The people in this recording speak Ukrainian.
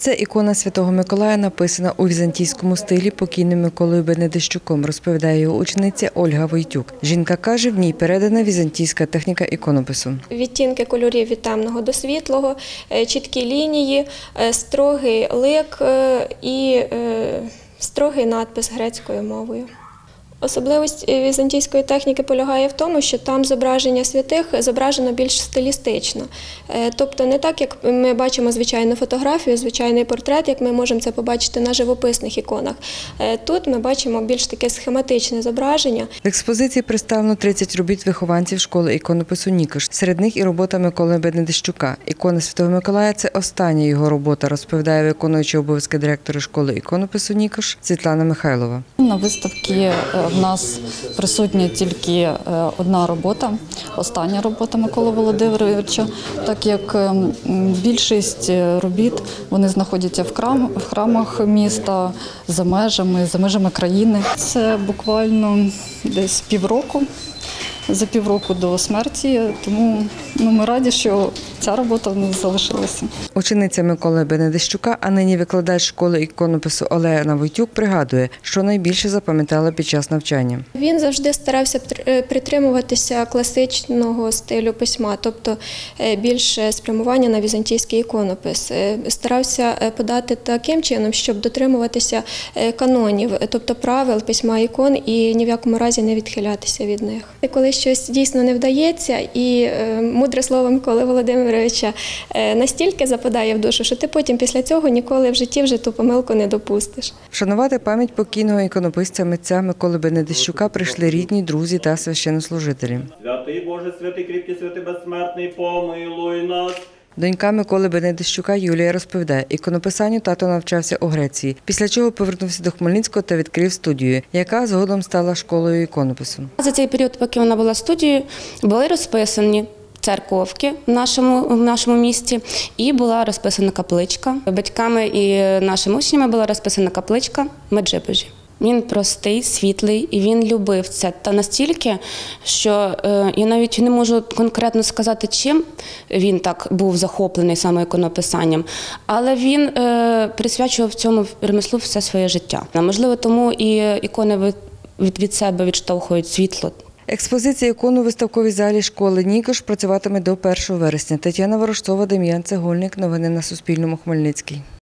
Це ікона Святого Миколая, написана у візантійському стилі покійним Миколою Бенедищуком, розповідає його учениця Ольга Войтюк. Жінка каже, в ній передана візантійська техніка іконопису. Відтінки кольорів від темного до світлого, чіткі лінії, строгий лик і строгий надпис грецькою мовою. Особливість візантійської техніки полягає в тому, що там зображення святих зображено більш стилістично. Тобто не так, як ми бачимо звичайну фотографію, звичайний портрет, як ми можемо це побачити на живописних іконах. Тут ми бачимо більш таке схематичне зображення. В експозиції представлено 30 робіт вихованців школи іконопису «Нікош». Серед них і робота Миколи Бенедищука. Ікона Святого Миколая – це остання його робота, розповідає виконуючий обов'язки директора школи іконопису «Нікош» Світлана Михайлова. На виставці в нас присутня тільки одна робота, остання робота Миколи Володимировича, так як більшість робіт вони знаходяться в храмах міста, за межами країни. Це буквально десь півроку. За півроку до смерті, тому ми раді, що ця робота в нас залишилася. Учениця Миколи Бенедищука, а нині викладач школи іконопису Олена Войтюк пригадує, що найбільше запам'ятала під час навчання. Він завжди старався притримуватися класичного стилю письма, тобто більше спрямування на візантійський іконопис. Старався подати таким чином, щоб дотримуватися канонів, тобто правил письма ікон і ні в якому разі не відхилятися від них. Коли щось дійсно не вдається, і мудре слово Миколи Володимировича настільки западає в душу, що ти потім після цього ніколи в житті вже ту помилку не допустиш. Вшанувати пам'ять покійного іконописця митця Миколи Бенедищука прийшли рідні, друзі та священнослужителі. Святий Боже, святий кріпкий, святий безсмертний, помилуй нас. Донька Миколи Бенедищука Юлія розповідає, іконописанню тато навчався у Греції, після чого повернувся до Хмельницького та відкрив студію, яка згодом стала школою іконопису. За цей період, поки вона була студією, були розписані церковки в нашому місті і була розписана капличка. Батьками і нашими учнями була розписана капличка Меджибожі. Він простий, світлий, і він любив це. Та настільки, що я навіть не можу конкретно сказати, чим він так був захоплений саме іконописанням, але він присвячував цьому ремеслу все своє життя. Можливо, тому і ікони від себе відштовхують світло. Експозиція ікон у виставковій залі школи «Нікош» працюватиме до 1 вересня. Тетяна Ворожцова, Дем'ян Цегольник. Новини на Суспільному. Хмельницький.